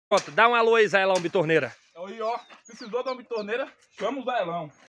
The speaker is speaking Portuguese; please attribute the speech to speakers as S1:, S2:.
S1: Pronto, dá um alô aí, Zaelão Bitorneira.
S2: Aí, ó, precisou de uma bitorneira? Chama o Zaelão.